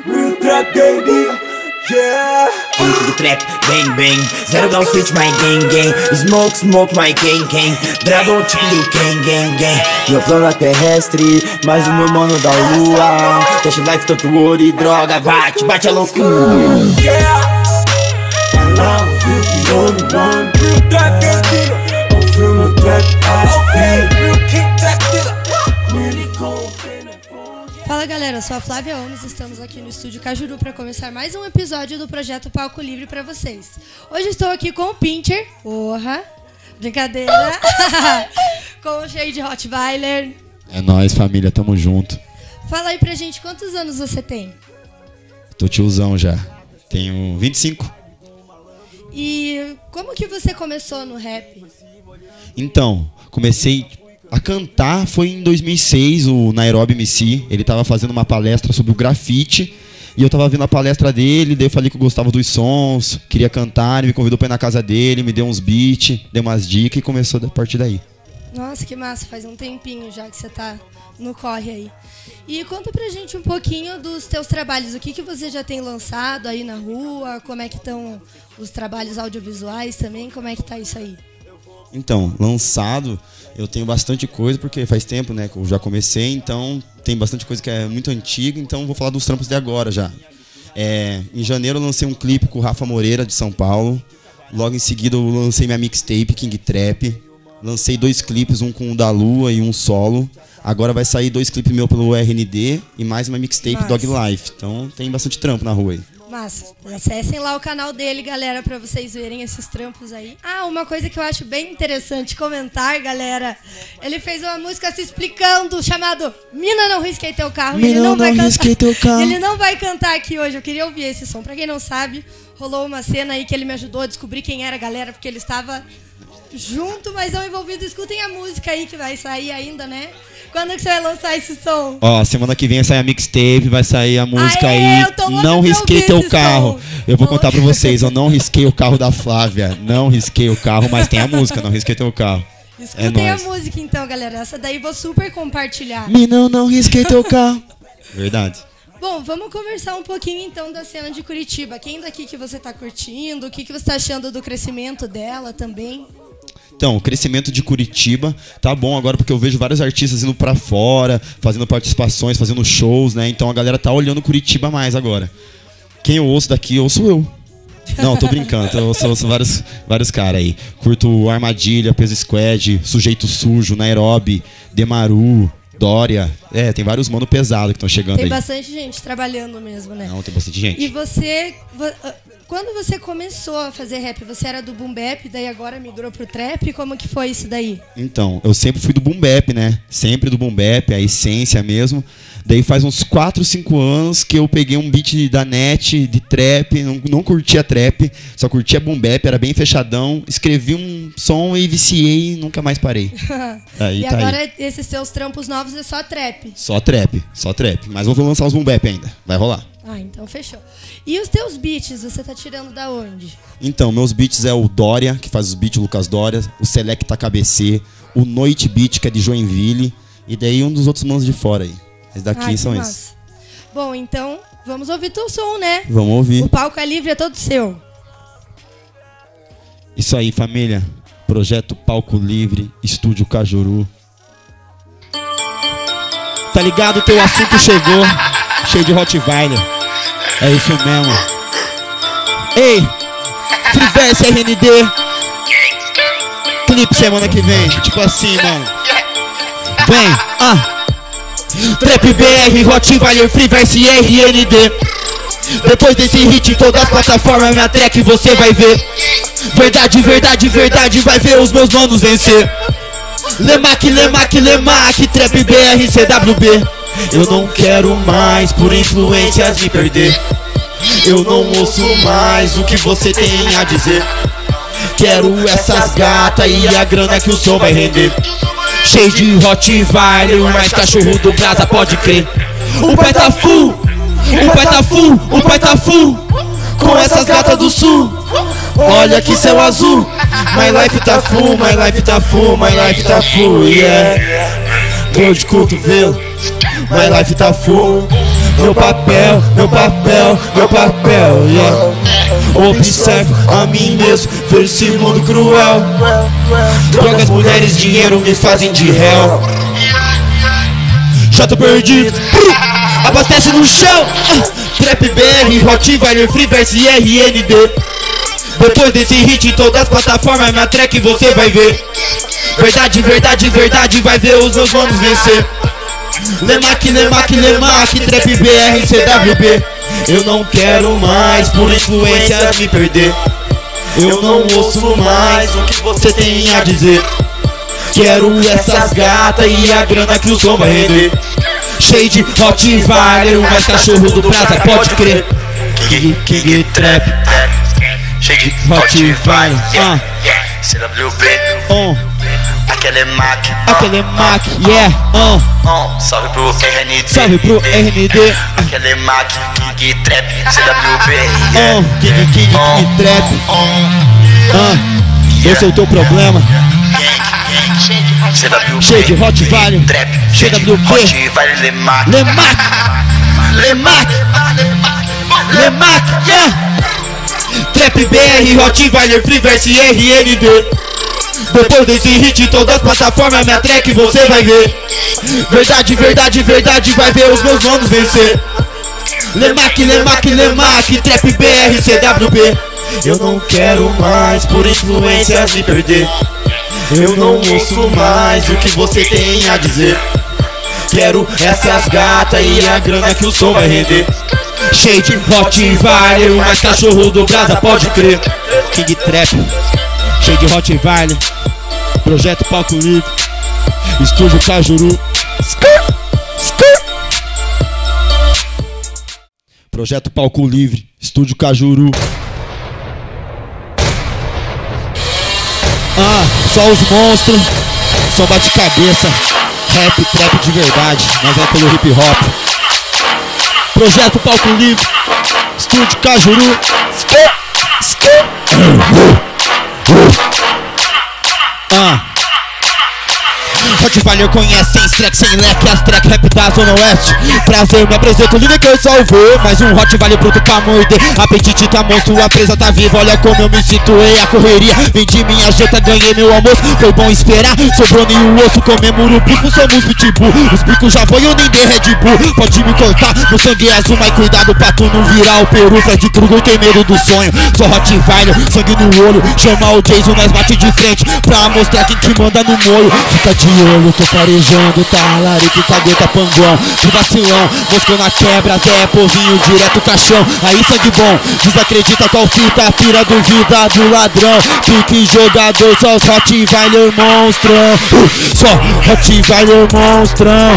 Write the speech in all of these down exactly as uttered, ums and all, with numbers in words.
Real trap baby, yeah. Muito do trap, bang bang. Zero grau switch, my gang gang. Smoke, smoke, my gang gang. Dragon tipo gang gang gang. Meu plano é terrestre, mas o meu mano da lua. Deixa life tanto ouro e droga. Bate, bate a loucura. Yeah. And now I feel the only one. Real trap baby. I'm feeling trap, I feel. Real king trap nigga. Really cold. Fala galera, eu sou a Flávia Holmes, estamos aqui no estúdio Cajuru para começar mais um episódio do projeto Palco Livre para vocês. Hoje estou aqui com o Pincher, porra, brincadeira, com o Shade Rottweiler. É nóis, família, tamo junto. Fala aí pra gente, quantos anos você tem? Tô tiozão já, tenho vinte e cinco. E como que você começou no rap? Então, comecei a cantar foi em dois mil e seis, o Nairobi M C, ele tava fazendo uma palestra sobre o grafite, e eu tava vendo a palestra dele, daí eu falei que eu gostava dos sons, queria cantar, ele me convidou pra ir na casa dele, me deu uns beats, deu umas dicas e começou a partir daí. Nossa, que massa, faz um tempinho já que você tá no corre aí. E conta pra gente um pouquinho dos teus trabalhos, o que que você já tem lançado aí na rua, como é que estão os trabalhos audiovisuais também, como é que tá isso aí? Então, lançado, eu tenho bastante coisa, porque faz tempo, né, que eu já comecei, então tem bastante coisa que é muito antiga, então vou falar dos trampos de agora já. É, em janeiro eu lancei um clipe com o Rafa Moreira, de São Paulo, logo em seguida eu lancei minha mixtape, King Trap, lancei dois clipes, um com o da Lua e um solo, agora vai sair dois clipes meus pelo R N D e mais uma mixtape Nossa. Dog Life, então tem bastante trampo na rua aí. Massa, acessem lá o canal dele, galera, pra vocês verem esses trampos aí. Ah, uma coisa que eu acho bem interessante comentar, galera. Ele fez uma música se explicando, chamado Mina Não Risquei Teu Carro. Mina ele não, não vai risquei cantar. teu carro. Ele não vai cantar aqui hoje, eu queria ouvir esse som. Pra quem não sabe, rolou uma cena aí que ele me ajudou a descobrir quem era a galera, porque ele estava junto, mas não envolvido. Escutem a música aí que vai sair ainda, né? Quando que você vai lançar esse som? Ó, semana que vem vai sair a mixtape, vai sair a música Aê, aí. eu tô louca Não pra risquei ouvir teu esse carro. som. Eu vou Tô contar pra louca. vocês, eu não risquei o carro da Flávia. Não risquei o carro, mas tem a música, não risquei teu carro. Escutem É a nóis. música então, galera. Essa daí vou super compartilhar. Mina, não risquei teu carro. Verdade. Bom, vamos conversar um pouquinho então da cena de Curitiba. Quem daqui que você tá curtindo? O que, que você tá achando do crescimento dela também? Então, o crescimento de Curitiba tá bom agora porque eu vejo vários artistas indo pra fora, fazendo participações, fazendo shows, né? Então a galera tá olhando Curitiba mais agora. Quem eu ouço daqui, eu ouço eu. Não, tô brincando, eu ouço, ouço vários, vários caras aí. Curto Armadilha, Peso Squad, Sujeito Sujo, Nairobi, Demaru, Dória. É, tem vários mano pesados que estão chegando Tem aí. bastante gente trabalhando mesmo, né? Não, tem bastante gente. E você... vo- Quando você começou a fazer rap, você era do boom bap, daí agora migrou pro trap? Como que foi isso daí? Então, eu sempre fui do boom bap, né? Sempre do boom bap, a essência mesmo. Daí faz uns quatro, cinco anos que eu peguei um beat da net, de trap, não, não curtia trap, só curtia boom bap, era bem fechadão. Escrevi um som e viciei e nunca mais parei. Aí e tá agora aí. esses seus trampos novos é só trap? Só trap, só trap. Mas eu vou lançar os boom bap ainda, vai rolar. Ah, então fechou. E os teus beats, você tá tirando da onde? Então, meus beats é o Dória, que faz os beats, o Lucas Dória, o Selecta K B C, o Noite Beat, que é de Joinville, e daí um dos outros manos de fora aí. Esses daqui Ai, são que esses. massa. Bom, então vamos ouvir teu som, né? Vamos ouvir. O palco é livre, é todo seu. Isso aí, família. Projeto Palco Livre, Estúdio Cajuru. Tá ligado? Teu assunto chegou. Cheio de Rottweiler. É isso mesmo. Ei, Freeverse R N D. Clipe semana que vem. Tipo assim, mano. Vem, ah. Trap B R, Rottweiler, Freeverse R N D. Depois desse hit em todas as plataformas, minha track você vai ver. Verdade, verdade, verdade, vai ver os meus manos vencer. Lemac, Lemac, Lemac, Trap B R, C W B. Eu não quero mais por influências me perder. Eu não ouço mais o que você tem a dizer. Quero essas gatas e a grana que o som vai render. Cheio de Rottweiler, o mais cachorro do Brasa, pode crer. O pai tá full, o pai tá full, o pai tá full. Com essas gatas do sul, olha que céu azul. My life tá full, my life tá full, my life tá full, yeah. Dor de cotovelo, my life tá full. Meu papel, meu papel, meu papel, yeah. Observo a mim mesmo, vejo esse mundo cruel. Drogas, mulheres, dinheiro me fazem de réu. Já tô perdido, abastece no chão. Trap B R, Rottweiler, Freeverse e R N D. Depois desse hit em todas as plataformas, minha track você vai ver. Verdade, verdade, verdade, vai ver os meus manos vencer. Lemac, Lemac, Lemac, Trap B R, C W B. Eu não quero mais, por influência, me perder. Eu não ouço mais o que você tem a dizer. Quero essas gatas e a grana que o som vai render. Shade, Rottweiler, o mais cachorro do praça, pode crer. King, King, Trap, Shade, Rottweiler, ah, C W B, on, aquele é Mac, aquele é Mac, yeah, on, on, salve pro R N D, salve pro R N D, aquele é Mac, King, Trap, C W B, on, King, King, King, Trap, ah, esse é o teu problema. C W B, Shade, Rottweiler, Trap, C W B, Rottweiler, Lemac, Lemac, Lemac, Lemac, yeah. Trap B R, Rottweiler, Freeverse e R N D. Depois desse hit em todas as plataformas, minha track você vai ver. Verdade, verdade, verdade, vai ver os meus manos vencer. Lemac, Lemac, Lemac, Trap B R, C W B. Eu não quero mais, por influências, me perder. Eu não ouço mais o que você tem a dizer. Quero essas gatas e a grana que o som vai render. Shade, Rottweiler, o mais cachorro do brasa, pode crer. King Trap, Shade, Rottweiler, Projeto Palco Livre, Estúdio Cajuru. Skrr, skrr. Projeto Palco Livre, Estúdio Cajuru. Ah, só os monstros, só bate cabeça. Rap, trap de verdade, mas é pelo hip hop. Projeto Palco Livre, Estúdio Cajuru. Skr, skr. Ah, Rottweiler conhece, sem track, sem leque, as track rap da Zona Oeste. Prazer, me apresento, líder que eu salvei. Mais um Rottweiler pronto pra morder. Apetite tá monstro, a presa tá viva. Olha como eu me situei, a correria. Vendi minha janta, ganhei meu almoço. Foi bom esperar, sobrou nenhum osso. Comemos o bico, somos pitbull. Os bicos já foi, eu nem dei Red Bull. Pode me cortar, meu sangue é azul. Mas cuidado pra tu não virar o peru. Fred Krueger tem medo do sonho. Sou Rottweiler, sangue no olho. Chama o Jason, nós bate de frente pra mostrar quem que manda no molho. Fica de olho, tô farejando, tá larico, cagueta, panguão. Que vacilão, moscou na quebra, Zé Povinho, direto caixão. Aí sangue bom, desacredita qual fita, pira duvida do ladrão. Pique jogador, só os Rottweiler monstrão. uh, Só Rottweiler monstrão.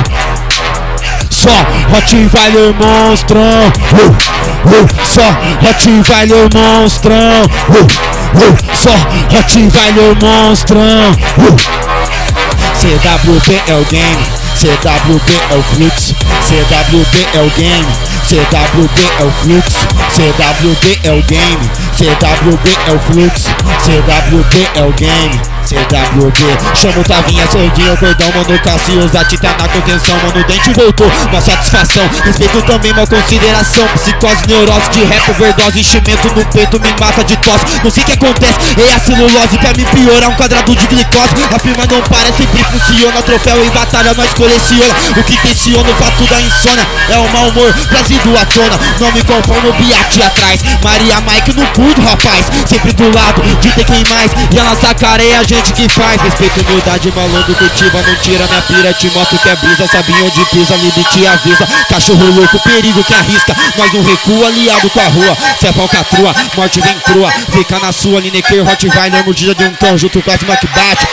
Só Rottweiler monstrão. uh, uh, Só Rottweiler monstrão. uh, uh, Só Rottweiler monstrão. uh. C W B é o game, C W B é o fluxo, C W B é o game, C W B é o fluxo, C W B é o game, C W B é o fluxo, C W B é o game, C W B. Chama o Tavinha, Sordinho, Cordão, mano, Cassius, Zati tá na contenção, mano, o dente voltou, uma satisfação, respeito também, uma consideração. Psicose, neurose de rap, overdose, enchimento no peito, me mata de tosse. Não sei o que acontece, é a celulose, pra me piorar um quadrado de glicose. A firma não para, sempre funciona, troféu em batalha, nós coleciona. O que tensiona, o fato da insônia, é o mau humor, trazido à tona. Não me conformo, biate atrás, Maria Mike no curto, rapaz. Sempre do lado, de ter quem mais, e a nossa cara é a gente que faz. Respeito, humildade, malandro, cultiva, não tira minha pira, te mostro que é brisa, sabe onde pisa, livre te avisa. Cachorro louco, perigo que arrisca, nós não recua, aliado com a rua. Cê é falcatrua, morte vem crua, fica na sua, Lineker, Rottweiler, mordida de um cão, junto com as mãos que bate.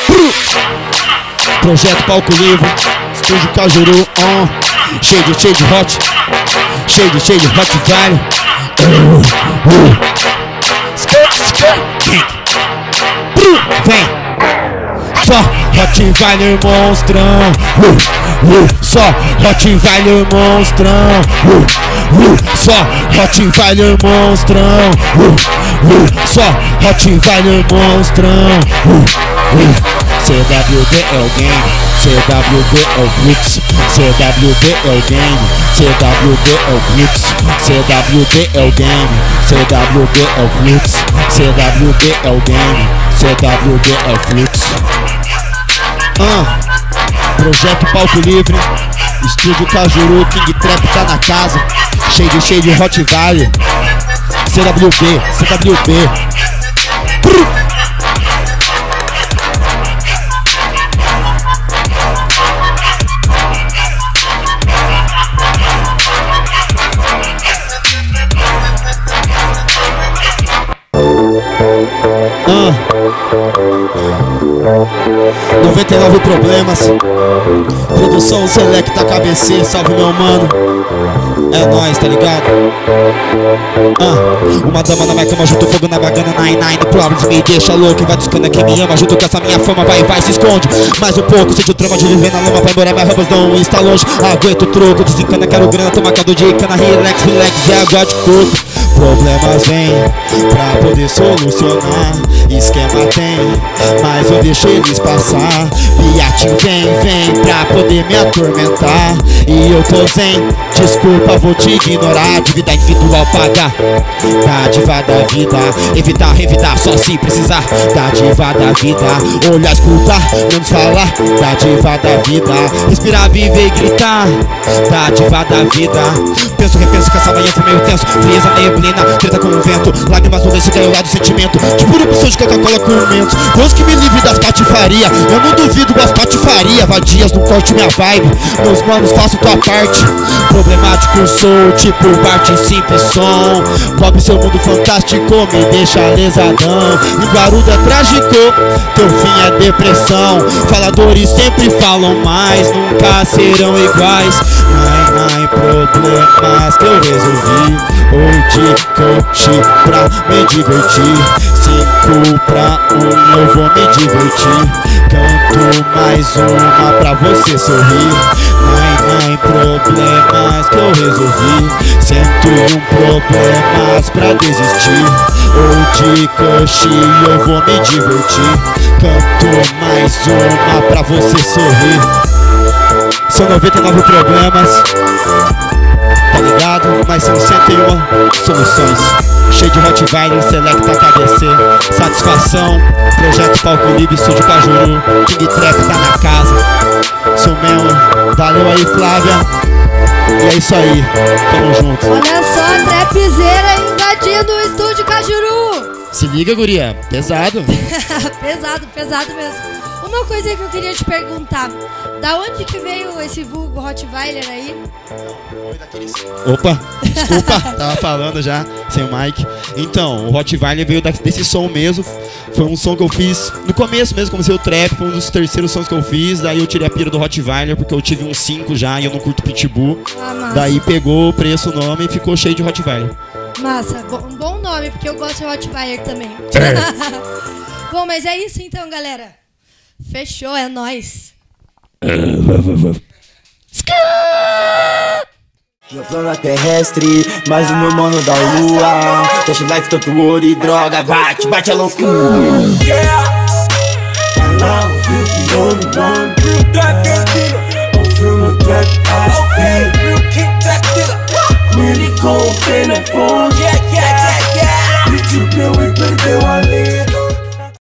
Projeto Palco Livre, Estúdio Cajuru, on, cheio de, cheio de hot, cheio de, cheio de Rottweiler. uh, uh. Vem, só Rottweiler monstrão, uh, uh. Só Rottweiler monstrão, uh, uh. Só Rottweiler monstrão, uh, uh. Só Rottweiler monstrão, uh, uh. C W B é o game, C W B é o Blitz, C W B é o game, C W B é o Blitz, C W B é o game, C W B é o Blitz, C W B é o game, C W B é o Flux. Ah, projeto Palco Livre, estúdio Cajuru, King Trap tá na casa, cheio de cheio de Hot Valley, C W B, C W B. Brrr. Ah. noventa e nove problemas. Produção Selecta K B C, salve meu mano. É nóis, tá ligado? Ah. Uma dama na minha cama, junto fogo na bagana. Nine Nine Problems me deixa louco. Vai discando quem me ama, junto com essa minha fama. Vai, vai, se esconde. Mais um pouco, sente o trama de viver na lama. Vai embora, minhas roupas não está longe. Aguento o troco, desencana, quero grana. Toma cado de cana, relax, relax, é água de coco. Problemas vêm pra poder solucionar. Esquema tem, mas eu deixo eles passar. Piate vem, vem pra poder me atormentar. E eu tô zen, desculpa, vou te ignorar. Dívida individual pagar, dádiva da vida. Evitar, revidar, só se precisar. Dádiva da vida, olhar, escutar, menos falar. Dádiva da vida, respirar, viver e gritar. Dádiva da vida. Penso, repenso que essa manhã foi meio tenso. Frieza, neblina, treta com o vento. Lágrimas no lenço, daí lá do sentimento. De puro opção de Coca-Cola com mentos. Deus que me livre das patifaria. Eu não duvido das patifaria. Vadias, não corte minha vibe. Meus manos, faço tua parte. Problemático sou, tipo Bart, simples som. Bob, seu mundo fantástico me deixa lesadão. Linguarudo é trágico, teu fim é depressão. Faladores sempre falam mais, nunca serão iguais. Nine, nine problemas que eu resolvi. Hoje coach pra me divertir. Cinco pra um eu vou me divertir. Canto mais uma pra você sorrir. Nine, nine problemas que eu resolvi. Cento e um problemas pra desistir. Hoje coach eu vou me divertir. Canto mais uma pra você sorrir. São noventa e nove problemas, tá ligado? Mas são cento e um soluções. Cheio de Rottweiler, Selecta K B C. Satisfação, projeto Palco Livre, estúdio Cajuru. King Trap tá na casa. Sou mesmo, valeu aí, Flávia. E é isso aí, tamo junto. Olha só a trapzeira invadindo o estúdio Cajuru. Se liga, guria, pesado. Pesado, pesado mesmo. Uma coisa que eu queria te perguntar, da onde que veio esse vulgo Rottweiler aí? Opa, desculpa, tava falando já, sem o mic. Então, o Rottweiler veio desse som mesmo. Foi um som que eu fiz no começo mesmo, comecei o trap, foi um dos terceiros sons que eu fiz. Daí eu tirei a pira do Rottweiler, porque eu tive uns cinco já e eu não curto pitbull. Ah, massa. Daí pegou o preço, o nome e ficou cheio de Rottweiler. Massa, bo- um bom nome, porque eu gosto de Rottweiler também. Bom, mas é isso então, galera. Fechou, é nóis. Meu plano é terrestre, mas o meu mano da lua. Deixa life tanto ouro e droga, bate, bate a loucura. Yeah. And now I'm the only one. I'm feeling that I feel. Real kick that nigga. Really cold, feeling full. Yeah, yeah, yeah, yeah. Bitch, you play, we play,